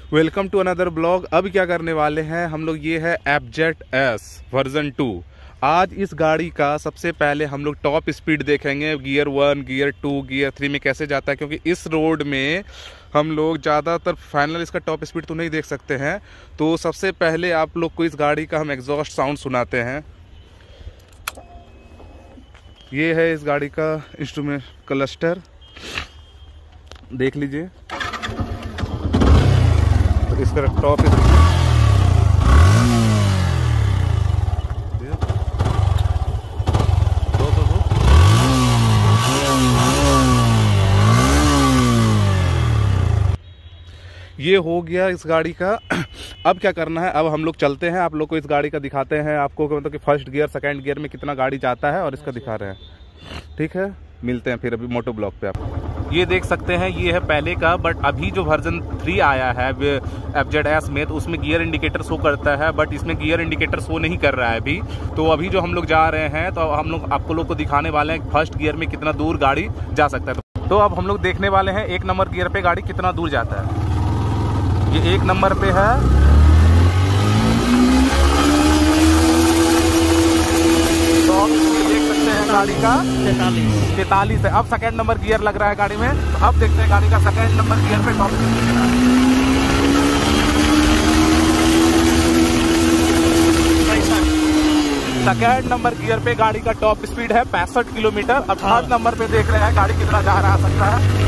Welcome to another blog. अब क्या करने वाले हैं हम लोग, ये है एफजेड एस वर्जन 2। आज इस गाड़ी का सबसे पहले हम लोग टॉप स्पीड देखेंगे, गियर 1, गियर 2, गियर 3 में कैसे जाता है, क्योंकि इस रोड में हम लोग ज़्यादातर फाइनल इसका टॉप स्पीड तो नहीं देख सकते हैं। तो सबसे पहले आप लोग को इस गाड़ी का हम एग्जॉस्ट साउंड सुनाते हैं। ये है इस गाड़ी का इंस्ट्रूमेंट क्लस्टर, देख लीजिए। तो इसका टॉप ये हो गया इस गाड़ी का। अब क्या करना है, अब हम लोग चलते हैं, आप लोग को इस गाड़ी का दिखाते हैं आपको, मतलब कि फर्स्ट गियर सेकंड गियर में कितना गाड़ी जाता है और इसका दिखा रहे हैं। ठीक है, मिलते हैं फिर अभी मोटो ब्लॉक पे। आप ये देख सकते हैं, ये है पहले का, बट अभी जो वर्जन 3 आया है एफजेड एस में, तो उसमें गियर इंडिकेटर शो करता है, बट इसमें गियर इंडिकेटर शो नहीं कर रहा है अभी। तो अभी जो हम लोग जा रहे हैं, तो हम लोग आपको लोग को दिखाने वाले हैं फर्स्ट गियर में कितना दूर गाड़ी जा सकता है। तो अब हम लोग देखने वाले हैं 1 नंबर गियर पे गाड़ी कितना दूर जाता है। ये 1 नंबर पे है, तो आप देख सकते हैं गाड़ी का 43 है। अब सेकंड नंबर गियर लग रहा है गाड़ी में, तो अब देखते हैं गाड़ी का सेकंड नंबर गियर पे टॉप सेकंड नंबर गियर पे गाड़ी का टॉप स्पीड है 65 किलोमीटर। अब थर्ड नंबर पे देख रहे हैं गाड़ी कितना जा रहा सकता है।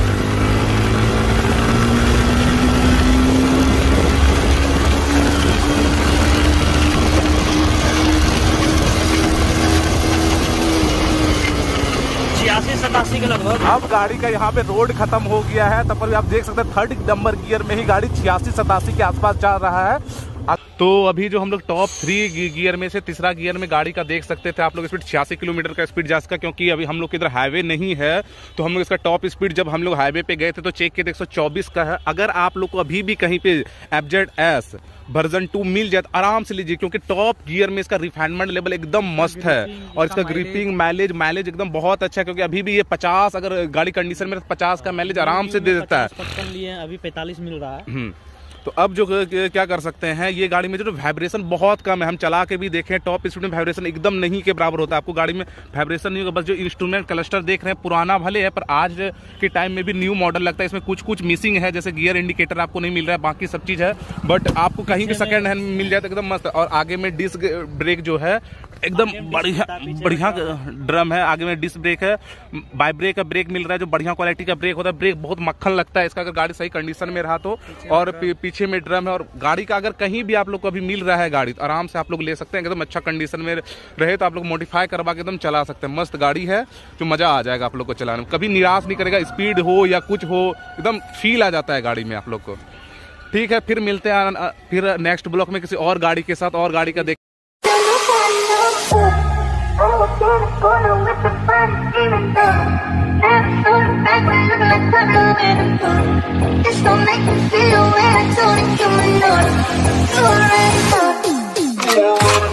के लगभग। अब गाड़ी का यहाँ पे रोड खत्म हो गया है, तब पर भी आप देख सकते हैं थर्ड नंबर गियर में ही गाड़ी 86-87 के आसपास जा रहा है। तो अभी जो हम लोग टॉप 3 गियर में से तीसरा गियर में गाड़ी का देख सकते थे आप लोग, स्पीड 86 किलोमीटर का स्पीड जा सका, क्योंकि अभी हम लोग के इधर हाईवे नहीं है। तो हम लोग इसका टॉप स्पीड जब हम लोग हाईवे पे गए थे तो चेक किए थे 124 का है। अगर आप लोग को अभी भी कहीं पे एफजेड एस वर्जन 2 मिल जाए तो आराम से लीजिए, क्योंकि टॉप गियर में इसका रिफाइनमेंट लेवल एकदम मस्त है और इसका ग्रिपिंग माइलेज एकदम बहुत अच्छा है। क्योंकि अभी भी ये 50, अगर गाड़ी कंडीशन में 50 का माइलेज आराम से दे देता है। 55 लिए अभी 45 मिल रहा है। तो अब जो क्या कर सकते हैं, ये गाड़ी में जो वाइब्रेशन बहुत कम है, हम चला के भी देखें टॉप स्पीड में वाइब्रेशन एकदम नहीं के बराबर होता है। आपको गाड़ी में वाइब्रेशन नहीं होगा। बस जो इंस्ट्रूमेंट क्लस्टर देख रहे हैं पुराना भले है, पर आज के टाइम में भी न्यू मॉडल लगता है। इसमें कुछ मिसिंग है, जैसे गियर इंडिकेटर आपको नहीं मिल रहा है, बाकी सब चीज़ है। बट आपको कहीं भी सेकंड हैंड मिल जाए तो एकदम मस्त। और आगे में डिस्क ब्रेक जो है एकदम बढ़िया ड्रम है, आगे में डिस्क ब्रेक है, बाई ब्रेक का ब्रेक मिल रहा है, जो बढ़िया क्वालिटी का ब्रेक होता है। ब्रेक बहुत मक्खन लगता है इसका, अगर गाड़ी सही कंडीशन में रहा तो। और पीछे में ड्रम है, और गाड़ी का अगर कहीं भी आप लोग को अभी मिल रहा है गाड़ी, तो आराम से आप लोग ले सकते हैं। एकदम अच्छा कंडीशन में रहे तो आप लोग मॉडिफाई करवा के एकदम चला सकते हैं। मस्त गाड़ी है, जो मजा आ जाएगा आप लोग को चलाने में, कभी निराश नहीं करेगा। स्पीड हो या कुछ हो, एकदम फील आ जाता है गाड़ी में आप लोग को। ठीक है, फिर मिलते हैं फिर नेक्स्ट ब्लॉक में किसी और गाड़ी के साथ, और गाड़ी का देख। Just don't make me feel when I told you you're not. You're right.